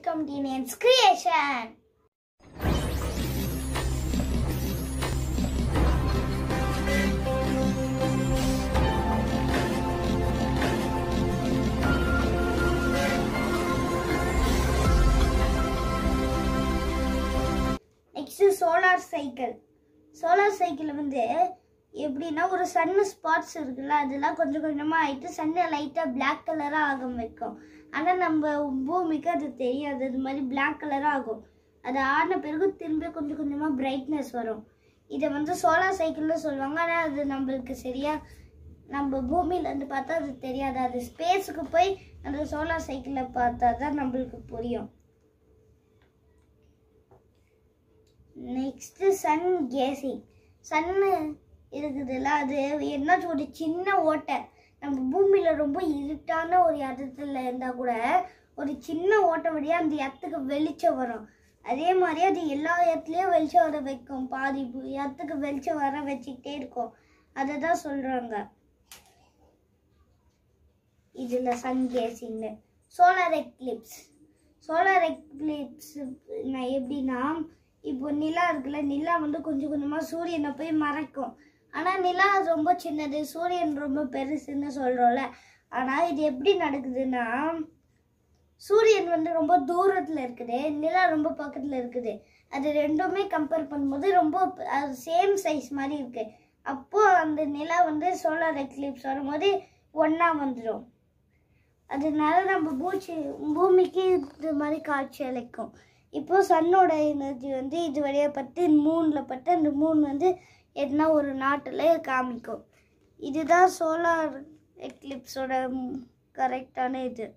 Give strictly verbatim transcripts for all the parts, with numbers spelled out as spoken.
welcome to Indian's Creation. Next is solar cycle. Solar cycle வந்து எப்படின்னா ஒரு Sun spots இருக்குல்ல அதெல்லாம் கொஞ்சம் கொஞ்சமா ஆயிட்டு சன்னை லைட்டா பிளாக் கலரா ஆக வைக்கும். ஆனா நம்ம பூமிக்கு அது தெரியாது, அது மாதிரி பிளாக் கலரா ஆகும். அது ஆன பிறகு திரும்பி கொஞ்சம் கொஞ்சமா பிரைட்னஸ் வரும். இதை வந்து சோலார் சைக்கிள்னு சொல்லுவாங்க. ஆனா அது நம்மளுக்கு சரியா நம்ம பூமியில இருந்து பார்த்தா அது தெரியாது. அது ஸ்பேஸுக்கு போய் அந்த சோலார் சைக்கிளை பார்த்தா தான் நம்மளுக்கு புரியும். Next sun gazing. சன்னு இருக்குதுல்ல அது என்ன ஒரு சின்ன ஓட்டை, நம்ம பூமியில ரொம்ப இருட்டான ஒரு இடத்துல இருந்தா கூட ஒரு சின்ன ஓட்டை வழியா அந்த இடத்துக்கு வெளிச்சம் வரும். அதே மாதிரி அது எல்லா இடத்துலயும் வெளிச்சம் வர வைக்கும். பாதி இடத்துக்கு வெளிச்சம் வர வச்சுக்கிட்டே இருக்கும். அதை தான் சொல்றாங்க இதுல சன் கேசிங்னு. Solar eclipse. சோலார் எக்லிப்ஸ் எப்படின்னா இப்போ நிலா இருக்குல்ல, நிலா வந்து கொஞ்சம் கொஞ்சமா சூரியனை போய் மறைக்கும். ஆனா நிலா ரொம்ப சின்னது, சூரியன் ரொம்ப பெருசுன்னு சொல்றோம்ல. ஆனா இது எப்படி நடக்குதுன்னா சூரியன் வந்து ரொம்ப தூரத்துல இருக்குது, நிலா ரொம்ப பக்கத்துல இருக்குது. அது ரெண்டுமே கம்பேர் பண்ணும்போது ரொம்ப சேம் சைஸ் மாதிரி இருக்கு. அப்போ அந்த நிலா வந்து சோலார் எக்லிப்ஸ் வரும்போது ஒன்னா வந்துடும். அதனால நம்ம பூச்சி பூமிக்கு இது மாதிரி காட்சி அளிக்கும். இப்போ சன்னோட எனர்ஜி வந்து இது வழியா பட்டு மூணுல பட்டு அந்த மூணு வந்து எதுனா ஒரு நாட்டில் காமிக்கும். இதுதான் சோலார் எக்லிப்ஸோட கரெக்டான இது.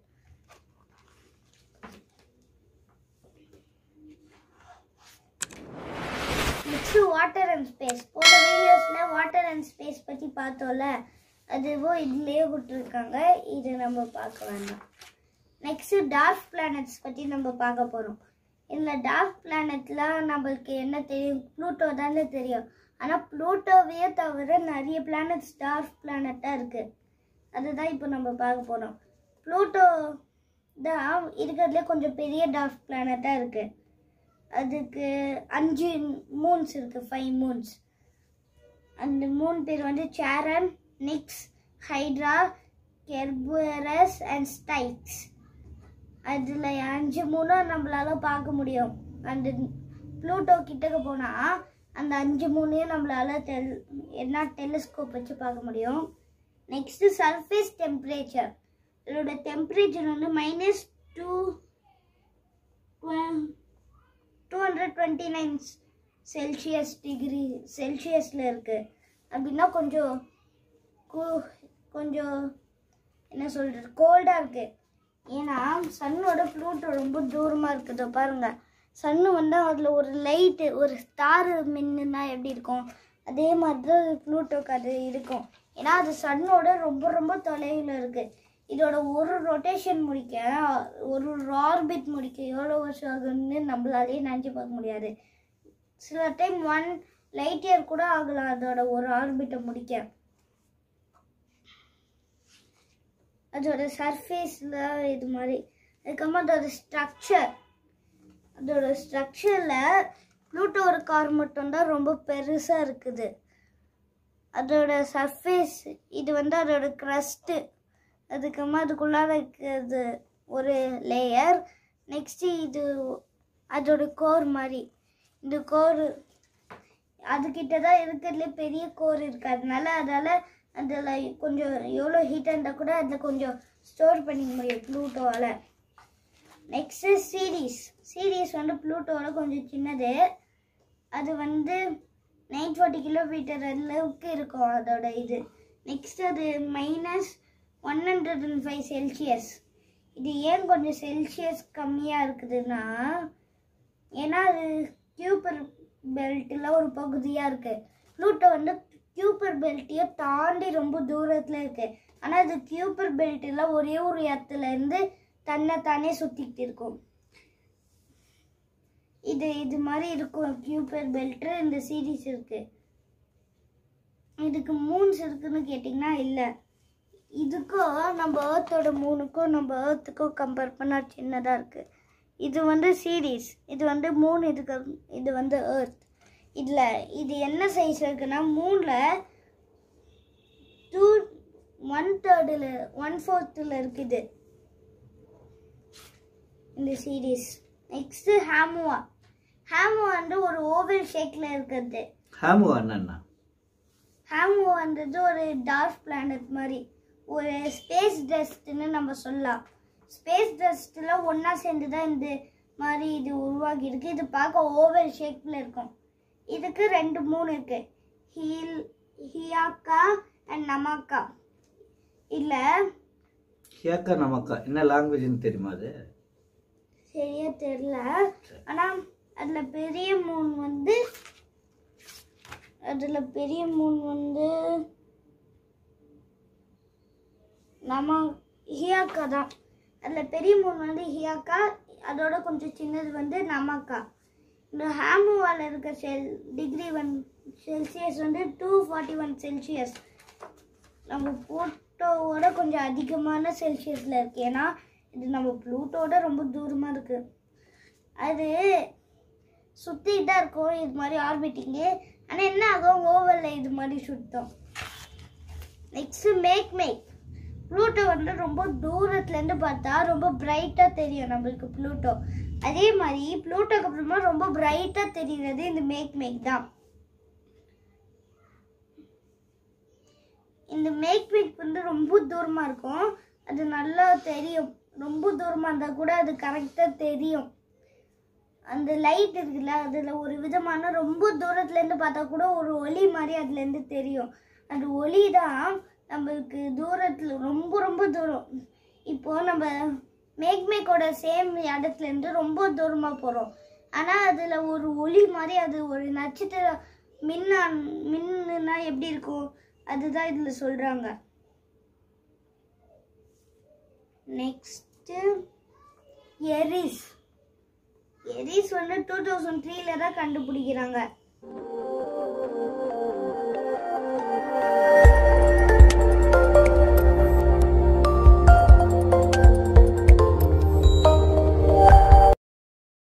Next water and space. போன வீடியோஸ்ல வாட்டர் அண்ட் ஸ்பேஸ் பற்றி பார்த்தோம்ல, அதுவும் இதுலேயே கொடுத்துருக்காங்க. இது நம்ம பார்க்க வேண்டாம். நெக்ஸ்ட் டார்க் பிளானட்ஸ் பற்றி நம்ம பார்க்க போகிறோம். இதில் டார்க் பிளானட்லாம் நம்மளுக்கு என்ன தெரியும், ப்ளூட்டோ தானே தெரியும். ஆனால் ப்ளூட்டோவையே தவிர நிறைய பிளானட்ஸ் டார்க் பிளானட்டாக இருக்குது. அதுதான் இப்போ நம்ம பார்க்க போகிறோம். ப்ளூட்டோ தான் இருக்கிறதுலே கொஞ்சம் பெரிய டார்க் பிளானட்டாக இருக்குது. அதுக்கு அஞ்சு மூன்ஸ் இருக்குது, ஃபைவ் மூன்ஸ். அந்த மூணு பேர் வந்து Charon, Nix, Hydra, Kerberos and Styx. அதில் அஞ்சு மூணும் நம்மளால பார்க்க முடியும். அந்த ப்ளூட்டோ கிட்டக்க போனால் அந்த அஞ்சு மூணையும் நம்மளால டெல் என்ன டெலிஸ்கோப் வச்சு பார்க்க முடியும். Next surface temperature. இதோட டெம்பரேச்சர் வந்து minus two two hundred twenty nine Celsius degree செல்சியஸில் இருக்குது. அப்படின்னா கொஞ்சம் கொஞ்சம் என்ன சொல்கிறது கோல்டாக இருக்குது. ஏன்னா சன்னோட ப்ளூட்டோ ரொம்ப தூரமாக இருக்குது பாருங்கள். சன்னு வந்து அதில் ஒரு லைட்டு ஒரு ஸ்டார் மின்னுன்னா எப்படி இருக்கும், அதே மாதிரி தான் ப்ளூட்டோக்கு அது இருக்கும். ஏன்னா அது சன்னோட ரொம்ப ரொம்ப தொலைவில் இருக்குது. இதோட ஒரு ரொட்டேஷன் முடிக்க ஒரு ஆர்பிட் முடிக்க எவ்வளோ வருஷம் ஆகுன்னு நம்மளாலேயே நினச்சி பார்க்க முடியாது. சில டைம் ஒன் லைட் இயர் கூட ஆகலாம் அதோட ஒரு ஆர்பிட்டை முடிக்க. அதோட சர்ஃபேஸில் இது மாதிரி. அதுக்கப்புறமா அதோட ஸ்ட்ரக்சர். அதோட ஸ்ட்ரக்சரில் ப்ளூட்டோ ஒரு கார் மட்டும்தான் ரொம்ப பெருசாக இருக்குது. அதோட சர்ஃபேஸ் இது வந்து அதோட க்ரஸ்ட்டு. அதுக்கப்புறமா அதுக்குள்ளார இருக்கிறது ஒரு லேயர். நெக்ஸ்ட்டு இது அதோட கோர் மாதிரி. இந்த கோர் அதுக்கிட்ட தான் இருக்கிறதுலே பெரிய கோர் இருக்குது. அதனால அதால் அதில் கொஞ்சம் எவ்வளோ ஹீட்டாக இருந்தால் கூட அதில் கொஞ்சம் ஸ்டோர் பண்ணிக்க முடியும் ப்ளூட்டோவால். Next series. சீரீஸ் வந்து ப்ளூட்டோவில் கொஞ்சம் சின்னது. அது வந்து நைன் ஃபார்ட்டி கிலோமீட்டர் அளவுக்கு இருக்கும் அதோட இது. நெக்ஸ்ட் அது minus one hundred and five Celsius. இது ஏன் கொஞ்சம் செல்சியஸ் கம்மியாக இருக்குதுன்னா ஏன்னா அது கியூப்பர் பெல்ட்டில் ஒரு பகுதியாக இருக்குது. ப்ளூட்டோ வந்து கியூப்பர் பெல்ட்டையே தாண்டி ரொம்ப தூரத்தில் இருக்குது. ஆனால் அது கியூப்பர் பெல்ட்டில் ஒரே ஒரு இடத்துல இருந்து தன்னை தானே சுற்றிக்கிட்டு இருக்கும். இது இது மாதிரி இருக்கும் கியூப்பர் பெல்ட்டு. இந்த சீரீஸ் இருக்குது. இதுக்கு மூன்ஸ் இருக்குன்னு கேட்டிங்கன்னா இல்லை. இதுக்கும் நம்ம ஏர்த்தோட மூணுக்கும் நம்ம ஏர்த்துக்கும் கம்பேர் பண்ணால் சின்னதாக இருக்குது. இது வந்து சீரீஸ், இது வந்து மூணு, இதுக்கு இது வந்து எர்த். இதில் இது என்ன சைஸ் இருக்குன்னா மூணில் டூ ஒன் தேர்டில் ஒன் ஃபோர்த்தில் இருக்குது இந்த சீரீஸ். நெக்ஸ்ட்டு ஹேமுவா. ஹேமுவா வந்து ஒரு ஓவல் ஷேக்கில் இருக்கிறது. ஹேமுவா என்னன்னா? ஹேமுவான்றது ஒரு டார்ஃப் பிளானட் மாதிரி, ஒரு ஸ்பேஸ் டஸ்ட்னு நம்ம சொல்லலாம். ஸ்பேஸ் டஸ்ட்டில் ஒன்றா சேர்ந்து தான் இந்த மாதிரி இது உருவாகி இருக்கு. இது பார்க்க ஓவல் ஷேப்பில் இருக்கும். இதுக்கு ரெண்டு மூணு இருக்கு, ஹீல் ஹியாக்கா அண்ட் நமாக்கா. இல்லை ஹியாக்கா நமாக்கா என்ன லாங்குவேஜ்னு தெரியுமா? அது சரியா தெரியல. ஆனால் அதில் பெரிய மூணு வந்து அதில் பெரிய மூணு வந்து நம்ம ஹியாக்கா தான். அதில் பெரிய மூணு வந்து ஹியாக்கா, அதோட கொஞ்சம் சின்னது வந்து நமாக்கா. இந்த ஹேமுவால் இருக்க செல் டிகிரி ஒன் செல்சியஸ் வந்து டூ ஃபார்ட்டி ஒன் செல்சியஸ். நம்ம ப்ளூட்டோவோட கொஞ்சம் அதிகமான செல்சியஸில் இருக்குது. ஏன்னா இது நம்ம ப்ளூட்டோட ரொம்ப தூரமாக இருக்குது. அது சுற்றிட்டு தான் இருக்கும் இது மாதிரி ஆர்பிட்டிங்கு. ஆனால் என்ன ஆகும், ஓவலில் இது மாதிரி சுத்தம். Next make make. ப்ளூட்டோ வந்து ரொம்ப தூரத்துலேருந்து பார்த்தா ரொம்ப பிரைட்டாக தெரியும் நம்மளுக்கு ப்ளூட்டோ. அதே மாதிரி ப்ளூட்டோக்கு அப்புறமா ரொம்ப பிரைட்டாக தெரிகிறது இந்த மேக் மேக் தான். இந்த மேக் மேக் வந்து ரொம்ப தூரமாக இருக்கும், அது நல்லா தெரியும். ரொம்ப தூரமாக இருந்தால் கூட அது கரெக்டாக தெரியும். அந்த லைட் இருக்குல்ல, அதில் ஒரு விதமான ரொம்ப தூரத்துலேருந்து பார்த்தா கூட ஒரு ஒளி மாதிரி அதுலேருந்து தெரியும். அந்த ஒளி தான் நம்மளுக்கு தூரத்தில் ரொம்ப ரொம்ப தூரம். இப்போது நம்ம மேக் மேக்கோட சேம் இடத்துலேருந்து ரொம்ப தூரமாக போகிறோம். ஆனால் அதில் ஒரு ஒளி மாதிரி, அது ஒரு நட்சத்திர மின்னா மின்னுனா எப்படி இருக்கும் அதுதான் இதில் சொல்கிறாங்க. நெக்ஸ்ட்டு எரிஸ். எரிஸ் வந்து டூ தௌசண்ட் த்ரீல தான் கண்டுபிடிக்கிறாங்க.